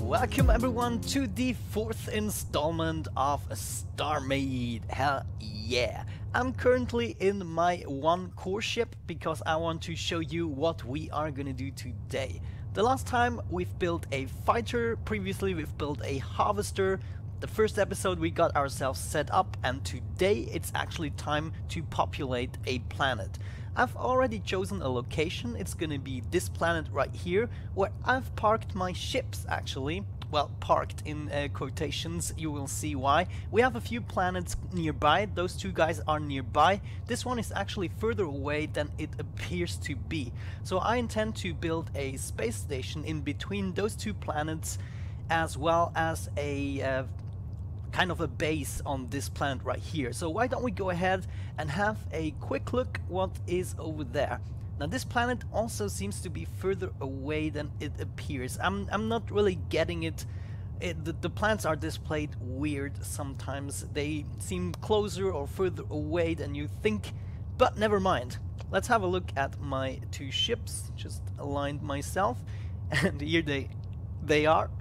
Welcome everyone to the 4th installment of StarMade. Hell yeah! I'm currently in my one core ship because I want to show you what we are gonna do today. The last time we've built a fighter, previously we've built a harvester. The first episode we got ourselves set up, and today it's actually time to populate a planet. I've already chosen a location. It's gonna be this planet right here, where I've parked my ships actually. Well, parked in quotations, you will see why. We have a few planets nearby, those two guys are nearby. This one is actually further away than it appears to be. So I intend to build a space station in between those two planets, as well as a kind of a base on this planet right here. So why don't we go ahead and have a quick look what is over there. Now this planet also seems to be further away than it appears. I'm not really getting it. The planets are displayed weird sometimes. They seem closer or further away than you think, but never mind. Let's have a look at my two ships. Just aligned myself, and here they are.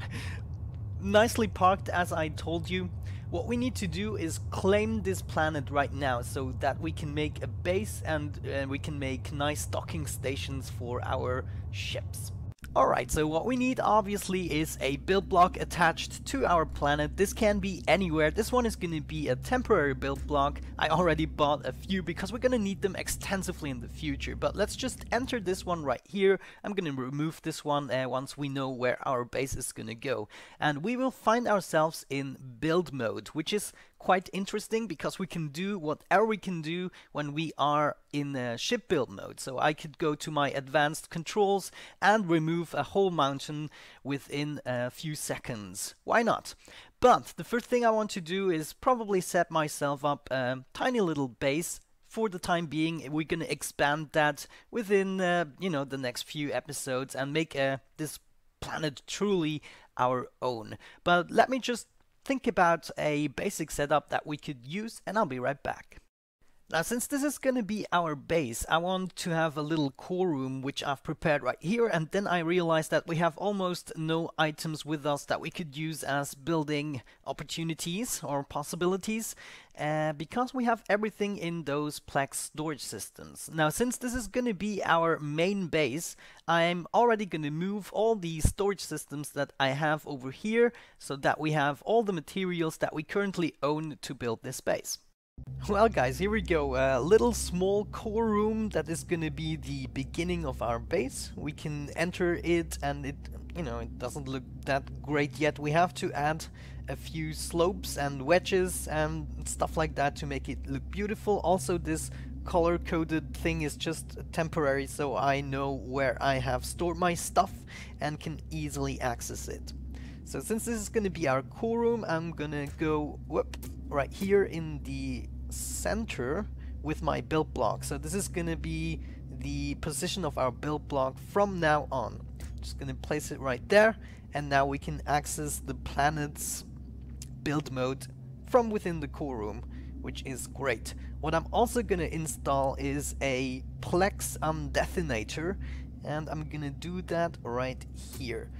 Nicely parked, as I told you. What we need to do is claim this planet right now so that we can make a base and we can make nice docking stations for our ships. Alright, so what we need obviously is a build block attached to our planet. This can be anywhere. This one is going to be a temporary build block. I already bought a few because we're going to need them extensively in the future. But let's just enter this one right here. I'm going to remove this one once we know where our base is going to go. And we will find ourselves in build mode, which is quite interesting because we can do whatever we can do when we are in ship build mode. So I could go to my advanced controls and remove a whole mountain within a few seconds. Why not? But the first thing I want to do is probably set myself up a tiny little base. For the time being, we're gonna expand that within you know, the next few episodes and make this planet truly our own. But let me just think about a basic setup that we could use, and I'll be right back. Now, since this is going to be our base, I want to have a little core room which I've prepared right here, and then I realized that we have almost no items with us that we could use as building opportunities or possibilities, because we have everything in those Plex storage systems. Now, since this is going to be our main base, I'm already going to move all the storage systems that I have over here so that we have all the materials that we currently own to build this base. Well guys, here we go, a little small core room that is gonna be the beginning of our base. We can enter it and it doesn't look that great yet. We have to add a few slopes and wedges and stuff like that to make it look beautiful. Also, this color-coded thing is just temporary, so I know where I have stored my stuff and can easily access it. So since this is gonna be our core room, I'm gonna go right here in the center with my build block. So this is gonna be the position of our build block from now on. Just gonna place it right there, and now we can access the planet's build mode from within the core room, which is great. What I'm also gonna install is a Plex detonator, and I'm gonna do that right here.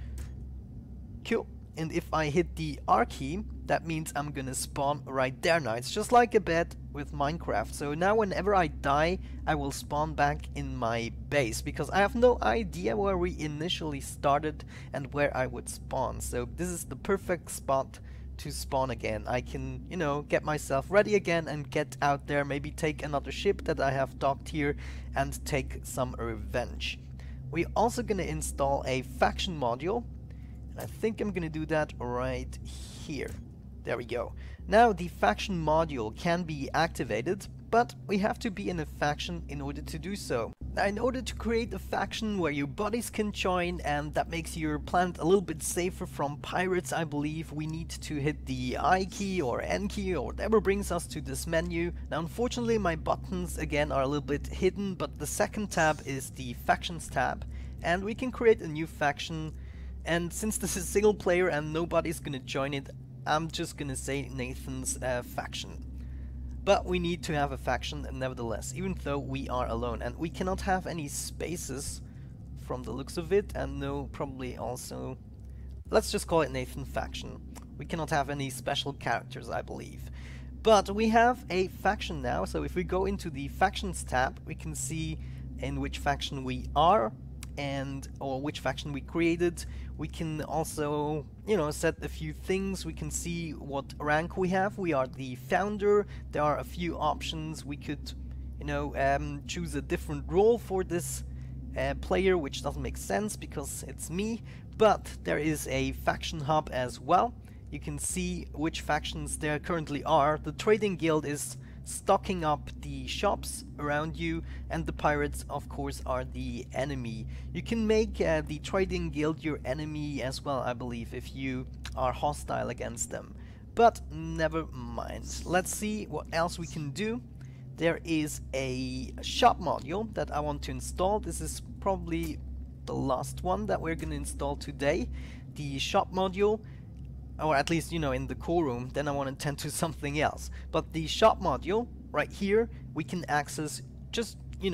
Cool. And if I hit the R key, that means I'm gonna spawn right there now. It's just like a bed with Minecraft. So now whenever I die, I will spawn back in my base, because I have no idea where we initially started and where I would spawn. So this is the perfect spot to spawn again. I can, get myself ready again and get out there, maybe take another ship that I have docked here and take some revenge. We're also gonna install a faction module. I think I'm gonna do that right here. There we go. Now the faction module can be activated, but we have to be in a faction in order to do so. Now, in order to create a faction where your buddies can join and that makes your planet a little bit safer from pirates, I believe we need to hit the I key or N key or whatever brings us to this menu. Now unfortunately my buttons again are a little bit hidden, but the second tab is the factions tab, and we can create a new faction. And since this is single player and nobody's gonna join it, I'm just gonna say Nathan's faction. But we need to have a faction nevertheless, even though we are alone. And we cannot have any spaces from the looks of it, and no, probably also let's just call it Nathan faction. We cannot have any special characters, I believe. But we have a faction now, so if we go into the factions tab, we can see in which faction we are or which faction we created. We can also, set a few things. We can see what rank we have. We are the founder. There are a few options. We could, choose a different role for this player, which doesn't make sense because it's me. But there is a faction hub as well. You can see which factions there currently are. The Trading Guild is stocking up the shops around you, and the pirates, of course, are the enemy. You can make the Trading Guild your enemy as well, I believe, if you are hostile against them. But never mind. Let's see what else we can do. There is a shop module that I want to install. This is probably the last one that we're going to install today. The shop module, or at least, in the core room. Then I want to tend to something else. But the shop module, right here, we can access just,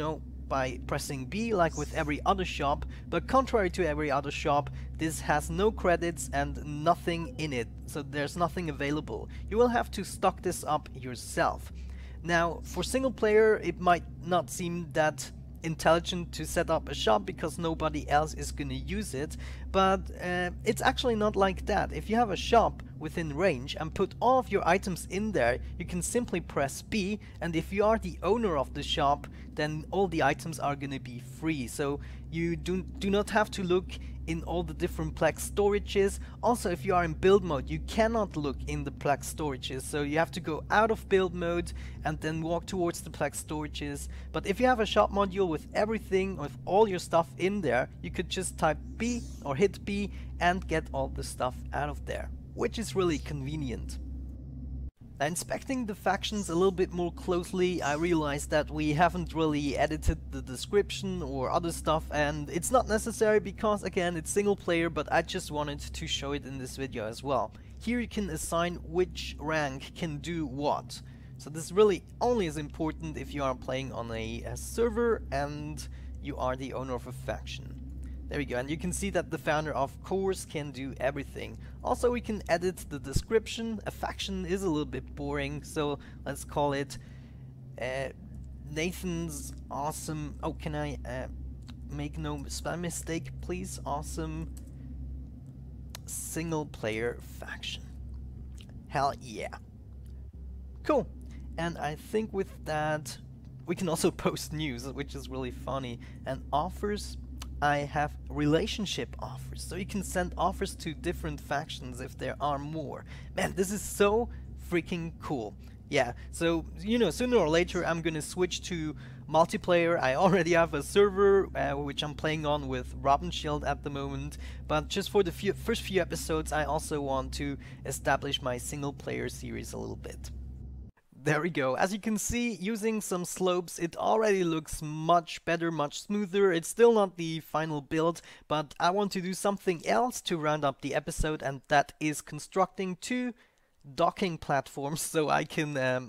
by pressing B, like with every other shop. But contrary to every other shop, this has no credits and nothing in it. So there's nothing available. You will have to stock this up yourself. Now, for single player, it might not seem that intelligent to set up a shop because nobody else is going to use it, but it's actually not like that. If you have a shop within range and put all of your items in there, you can simply press B, and if you are the owner of the shop, then all the items are going to be free. So you do not have to look in all the different Plex storages. Also, if you are in build mode, you cannot look in the Plex storages, so you have to go out of build mode and then walk towards the Plex storages. But if you have a shop module with everything, with all your stuff in there, you could just type B or hit B and get all the stuff out of there, which is really convenient. Now, inspecting the factions a little bit more closely, I realized that we haven't really edited the description or other stuff, and it's not necessary because, again, it's single player, but I just wanted to show it in this video as well. Here you can assign which rank can do what. So this really only is important if you are playing on a server and you are the owner of a faction. There we go, and you can see that the founder, of course, can do everything. Also, we can edit the description. A faction is a little bit boring, so let's call it Nathan's awesome... Oh, can I make no spell mistake, please? Awesome single player faction. Hell yeah. Cool. And I think with that, we can also post news, which is really funny. And offers... I have relationship offers, so you can send offers to different factions if there are more. Man, this is so freaking cool. Yeah, so, sooner or later I'm gonna switch to multiplayer. I already have a server which I'm playing on with Robin Shield at the moment, but just for the first few episodes I also want to establish my single player series a little bit. There we go. As you can see, using some slopes, it already looks much better, much smoother. It's still not the final build, but I want to do something else to round up the episode, and that is constructing 2 docking platforms so I can,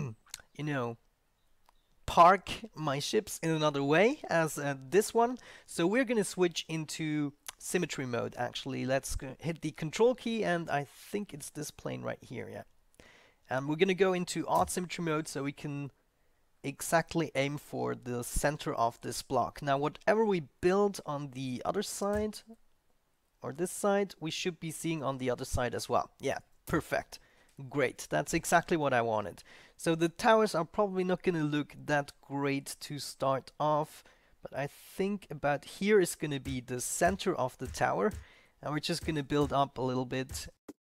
park my ships in another way as this one. So we're gonna switch into symmetry mode, actually. Let's hit the control key, and I think it's this plane right here, yeah. And we're gonna go into odd symmetry mode so we can exactly aim for the center of this block. Now, whatever we build on the other side, or this side, we should be seeing on the other side as well. Yeah, perfect. Great, that's exactly what I wanted. So the towers are probably not gonna look that great to start off, but I think about here is gonna be the center of the tower, and we're just gonna build up a little bit.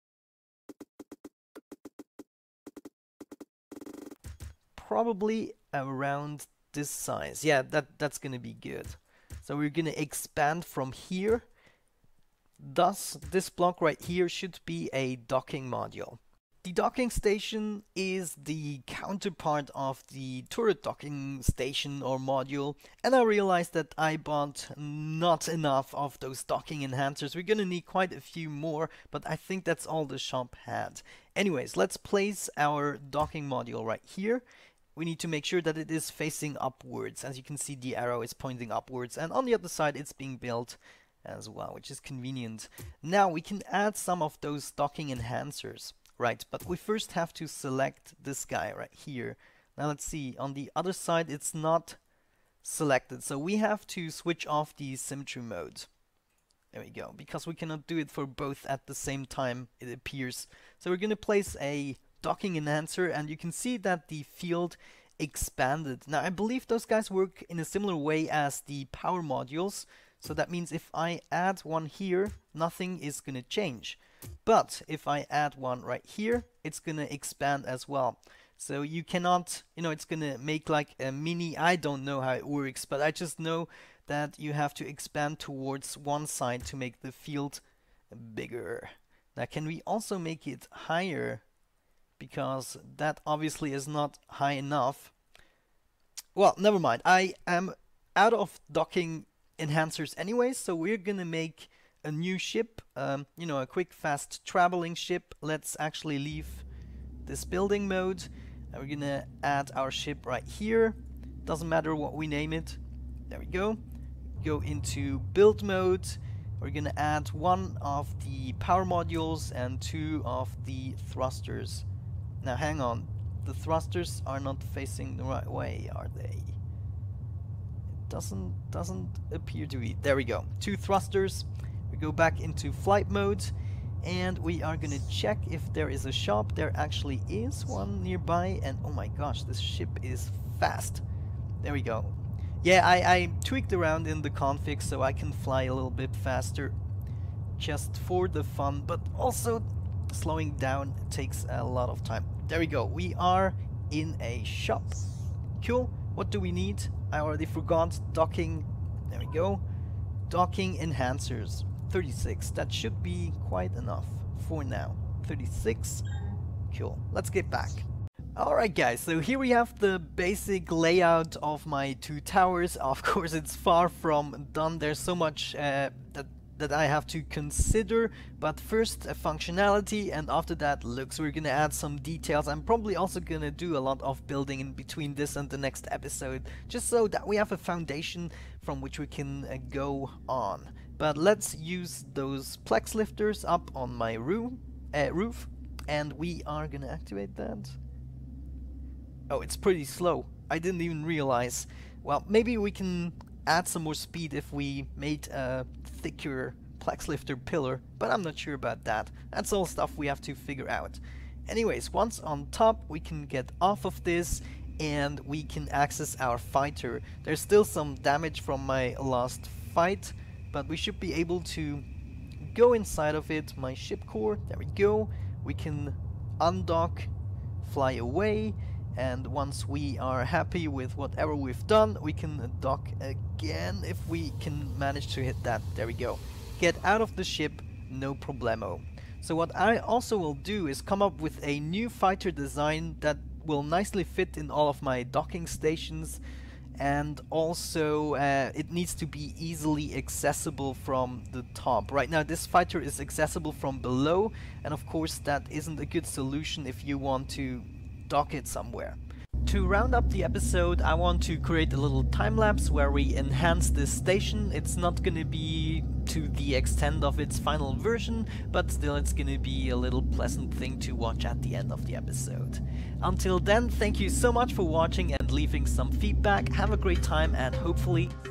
Probably around this size. Yeah, that's gonna be good. So we're gonna expand from here. Thus, this block right here should be a docking module. The docking station is the counterpart of the turret docking station or module, and I realized that I bought not enough of those docking enhancers. We're gonna need quite a few more, but I think that's all the shop had. Anyways, let's place our docking module right here. We need to make sure that it is facing upwards. As you can see, the arrow is pointing upwards, and on the other side it's being built as well, which is convenient. Now we can add some of those docking enhancers, right? But we first have to select this guy right here. Now let's see, on the other side it's not selected, so we have to switch off the symmetry mode. There we go, because we cannot do it for both at the same time, it appears. So we're going to place a docking enhancer, and you can see that the field expanded. Now I believe those guys work in a similar way as the power modules, so that means if I add one here, nothing is going to change. But if I add one right here, it's going to expand as well. So you cannot, it's going to make like a mini, I don't know how it works, but I just know that you have to expand towards one side to make the field bigger. Now can we also make it higher? Because that obviously is not high enough. Well, never mind. I am out of docking enhancers anyway, so we're gonna make a new ship, a quick fast traveling ship. Let's actually leave this building mode, and we're gonna add our ship right here. Doesn't matter what we name it. There we go. Go into build mode. We're gonna add one of the power modules and 2 of the thrusters. Now hang on, the thrusters are not facing the right way, are they? Doesn't appear to be. There we go. 2 thrusters. We go back into flight mode, and we are gonna check if there is a shop. There actually is one nearby, and oh my gosh, this ship is fast. There we go. Yeah, I tweaked around in the config so I can fly a little bit faster, just for the fun, but also slowing down takes a lot of time. There we go. We are in a shop. Cool. What do we need? I already forgot. Docking. There we go. Docking enhancers. 36. That should be quite enough for now. 36. Cool. Let's get back. Alright guys, so here we have the basic layout of my 2 towers. Of course it's far from done. There's so much that I have to consider, but first functionality, and after that looks. We're gonna add some details. I'm probably also gonna do a lot of building in between this and the next episode, just so that we have a foundation from which we can go on. But let's use those Plex lifters up on my roof, and we are gonna activate that. Oh, it's pretty slow. I didn't even realize. Well, maybe we can add some more speed if we made a thicker Plex lifter pillar, but I'm not sure about that. That's all stuff we have to figure out. Anyways, once on top, we can get off of this and we can access our fighter. There's still some damage from my last fight, but we should be able to go inside of it. My ship core, there we go. We can undock, fly away, and once we are happy with whatever we've done, we can dock again if we can manage to hit that. There we go. Get out of the ship, no problemo. So what I also will do is come up with a new fighter design that will nicely fit in all of my docking stations, and also it needs to be easily accessible from the top. Right now this fighter is accessible from below, and of course that isn't a good solution if you want to dock it somewhere. To round up the episode, I want to create a little time-lapse where we enhance this station. It's not gonna be to the extent of its final version, but still it's gonna be a little pleasant thing to watch at the end of the episode. Until then, thank you so much for watching and leaving some feedback. Have a great time, and hopefully